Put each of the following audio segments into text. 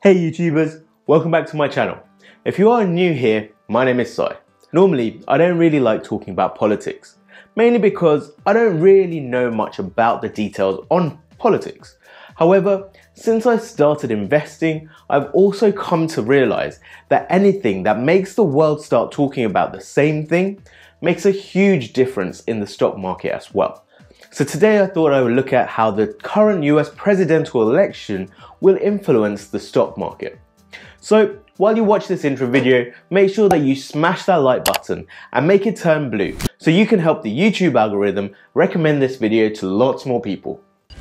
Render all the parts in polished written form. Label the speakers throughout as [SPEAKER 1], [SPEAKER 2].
[SPEAKER 1] Hey YouTubers, welcome back to my channel. If you are new here, my name is Sai. Normally, I don't really like talking about politics, mainly because I don't really know much about the details on politics. However, since I started investing, I've also come to realize that anything that makes the world start talking about the same thing makes a huge difference in the stock market as well. So today I thought I would look at how the current US presidential election will influence the stock market. So while you watch this intro video, make sure that you smash that like button and make it turn blue so you can help the YouTube algorithm recommend this video to lots more people.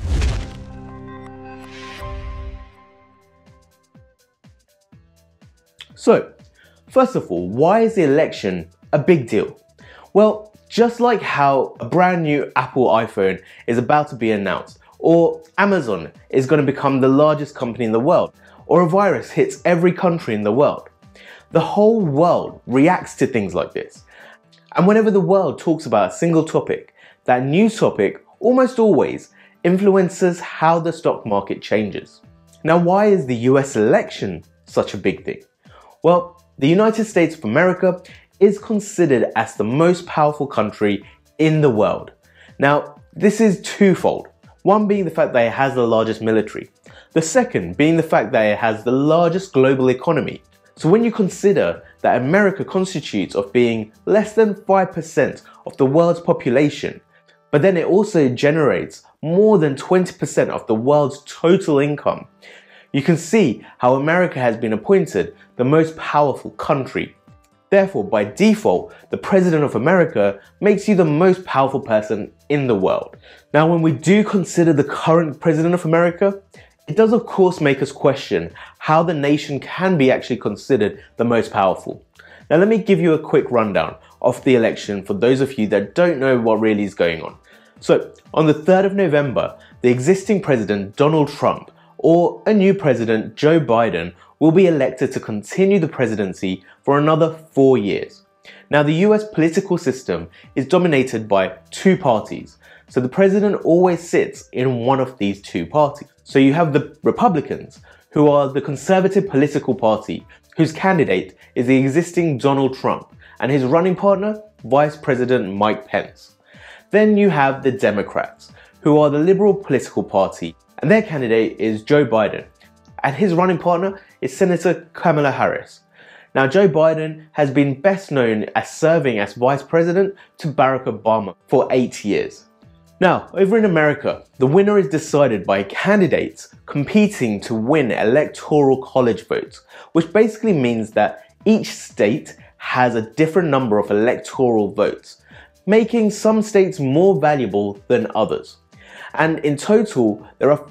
[SPEAKER 1] So, first of all, why is the election a big deal? Well, just like how a brand new Apple iPhone is about to be announced, or Amazon is going to become the largest company in the world, or a virus hits every country in the world, the whole world reacts to things like this. And whenever the world talks about a single topic, that new topic almost always influences how the stock market changes. Now, why is the US election such a big thing? Well, the United States of America is considered as the most powerful country in the world. Now, this is twofold. One being the fact that it has the largest military. The second being the fact that it has the largest global economy. So when you consider that America constitutes of being less than 5% of the world's population, but then it also generates more than 20% of the world's total income, you can see how America has been appointed the most powerful country. Therefore, by default, the President of America makes you the most powerful person in the world. Now, when we do consider the current President of America, it does of course make us question how the nation can be actually considered the most powerful. Now, let me give you a quick rundown of the election for those of you that don't know what really is going on. So, on the 3rd of November, the existing President Donald Trump or a new President Joe Biden will be elected to continue the presidency for another 4 years. Now, the US political system is dominated by two parties, so the president always sits in one of these two parties. So you have the Republicans, who are the conservative political party, whose candidate is the existing Donald Trump, and his running partner, Vice President Mike Pence. Then you have the Democrats, who are the liberal political party, and their candidate is Joe Biden, and his running partner is Senator Kamala Harris. Now, Joe Biden has been best known as serving as vice president to Barack Obama for 8 years. Now, over in America, the winner is decided by candidates competing to win electoral college votes, which basically means that each state has a different number of electoral votes, making some states more valuable than others. And in total, there are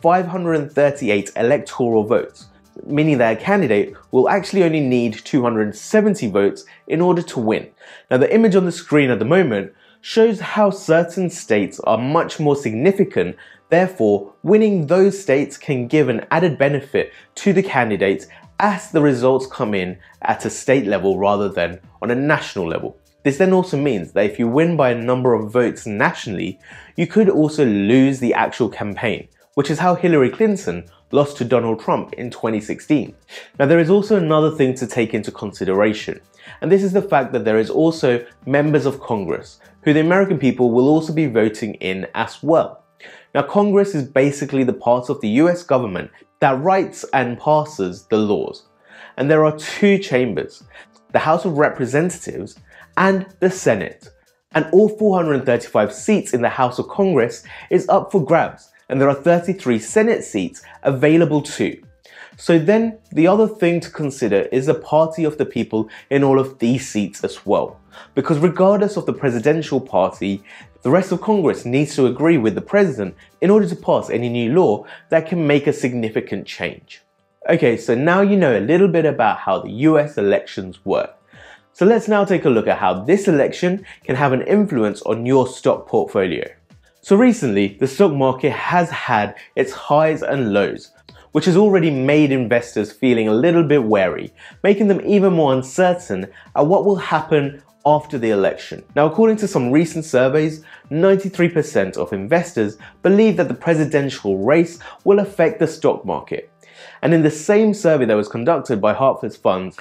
[SPEAKER 1] 538 electoral votes, meaning that a candidate will actually only need 270 votes in order to win. Now, the image on the screen at the moment shows how certain states are much more significant, therefore winning those states can give an added benefit to the candidates as the results come in at a state level rather than on a national level. This then also means that if you win by a number of votes nationally, you could also lose the actual campaign, which is how Hillary Clinton lost to Donald Trump in 2016. Now, there is also another thing to take into consideration, and this is the fact that there is also members of Congress, who the American people will also be voting in as well. Now, Congress is basically the part of the US government that writes and passes the laws. And there are two chambers, the House of Representatives and the Senate. And all 435 seats in the House of Congress is up for grabs, and there are 33 Senate seats available too. So then the other thing to consider is the party of the people in all of these seats as well. Because regardless of the presidential party, the rest of Congress needs to agree with the president in order to pass any new law that can make a significant change. Okay, so now you know a little bit about how the US elections work. So let's now take a look at how this election can have an influence on your stock portfolio. So recently, the stock market has had its highs and lows, which has already made investors feeling a little bit wary, making them even more uncertain at what will happen after the election. Now, according to some recent surveys, 93% of investors believe that the presidential race will affect the stock market. And in the same survey that was conducted by Hartford's funds,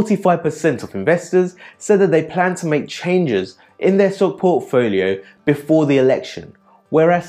[SPEAKER 1] 45% of investors said that they plan to make changes in their stock portfolio before the election, whereas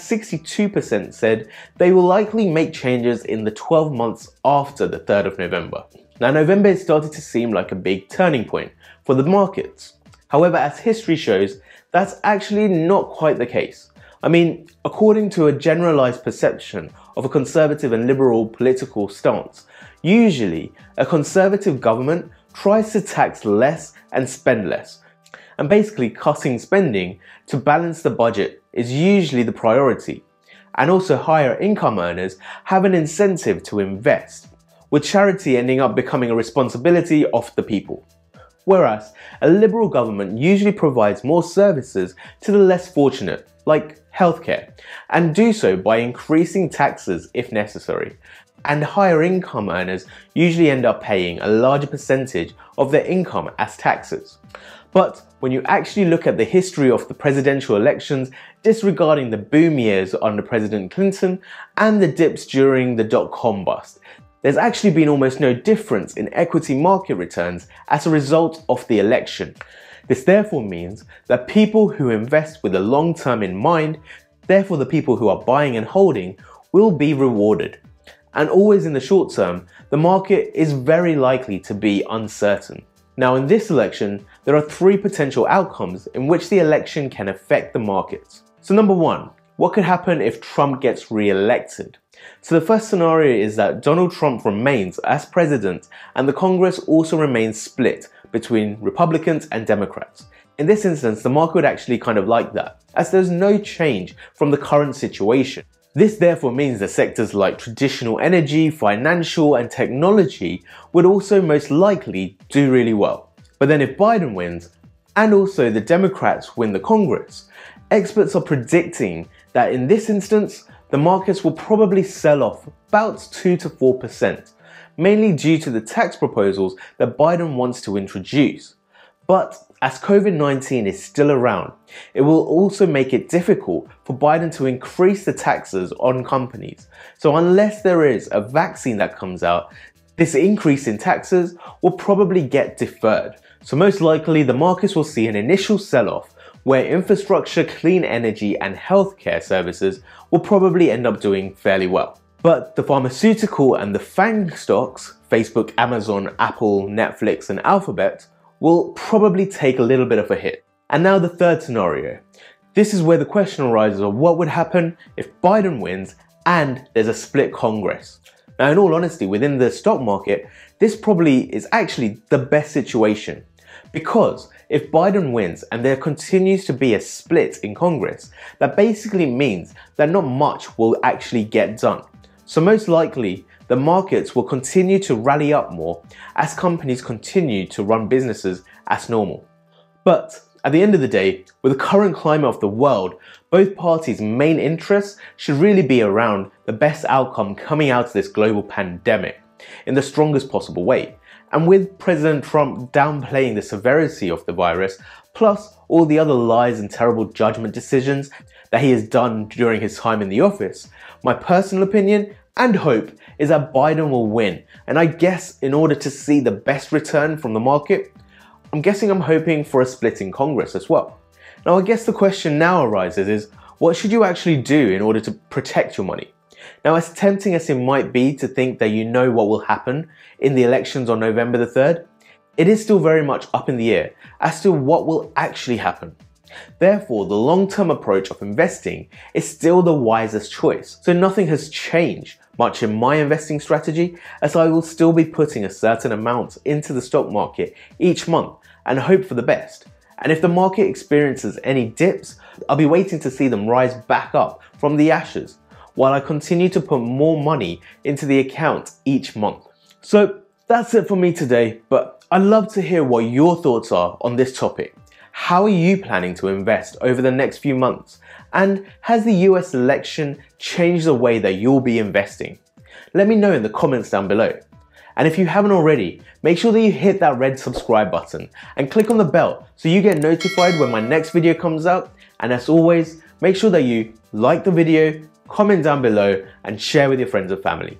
[SPEAKER 1] 62% said they will likely make changes in the 12 months after the 3rd of November. Now, November is starting to seem like a big turning point for the markets. However, as history shows, that's actually not quite the case. I mean, according to a generalized perception of a conservative and liberal political stance, usually a conservative government tries to tax less and spend less. And basically cutting spending to balance the budget is usually the priority. And also higher income earners have an incentive to invest, with charity ending up becoming a responsibility of the people. Whereas a liberal government usually provides more services to the less fortunate, like healthcare, and do so by increasing taxes if necessary. And higher income earners usually end up paying a larger percentage of their income as taxes. But when you actually look at the history of the presidential elections, disregarding the boom years under President Clinton and the dips during the dot-com bust, there's actually been almost no difference in equity market returns as a result of the election. This therefore means that people who invest with the long term in mind, therefore the people who are buying and holding, will be rewarded. And always in the short term, the market is very likely to be uncertain. Now, in this election, there are 3 potential outcomes in which the election can affect the markets. So number 1, what could happen if Trump gets re-elected? So the first scenario is that Donald Trump remains as president and the Congress also remains split between Republicans and Democrats. In this instance, the market would actually kind of like that, as there's no change from the current situation. This therefore means that sectors like traditional energy, financial and technology would also most likely do really well. But then if Biden wins, and also the Democrats win the Congress, experts are predicting that in this instance, the markets will probably sell off about 2 to 4%, mainly due to the tax proposals that Biden wants to introduce. But as COVID-19 is still around, it will also make it difficult for Biden to increase the taxes on companies. So unless there is a vaccine that comes out, this increase in taxes will probably get deferred. So most likely the markets will see an initial sell-off where infrastructure, clean energy and healthcare services will probably end up doing fairly well. But the pharmaceutical and the FANG stocks, Facebook, Amazon, Apple, Netflix and Alphabet, will probably take a little bit of a hit. And now the third scenario. This is where the question arises of what would happen if Biden wins and there's a split Congress. Now, in all honesty, within the stock market, this probably is actually the best situation. Because if Biden wins and there continues to be a split in Congress, that basically means that not much will actually get done. So most likely, the markets will continue to rally up more as companies continue to run businesses as normal. But at the end of the day, with the current climate of the world, both parties' main interests should really be around the best outcome coming out of this global pandemic in the strongest possible way. And with President Trump downplaying the severity of the virus, plus all the other lies and terrible judgment decisions that he has done during his time in the office, my personal opinion and hope is that Biden will win. And I guess in order to see the best return from the market, I'm hoping for a split in Congress as well. Now I guess the question now arises is, what should you actually do in order to protect your money? Now, as tempting as it might be to think that you know what will happen in the elections on November the 3rd, it is still very much up in the air as to what will actually happen. Therefore, the long-term approach of investing is still the wisest choice. So nothing has changed much in my investing strategy, as I will still be putting a certain amount into the stock market each month and hope for the best. And if the market experiences any dips, I'll be waiting to see them rise back up from the ashes, while I continue to put more money into the account each month. So that's it for me today, but I'd love to hear what your thoughts are on this topic. How are you planning to invest over the next few months? And has the US election changed the way that you'll be investing? Let me know in the comments down below. And if you haven't already, make sure that you hit that red subscribe button and click on the bell so you get notified when my next video comes out. And as always, make sure that you like the video, comment down below and share with your friends and family.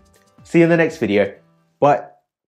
[SPEAKER 1] See you in the next video. Bye.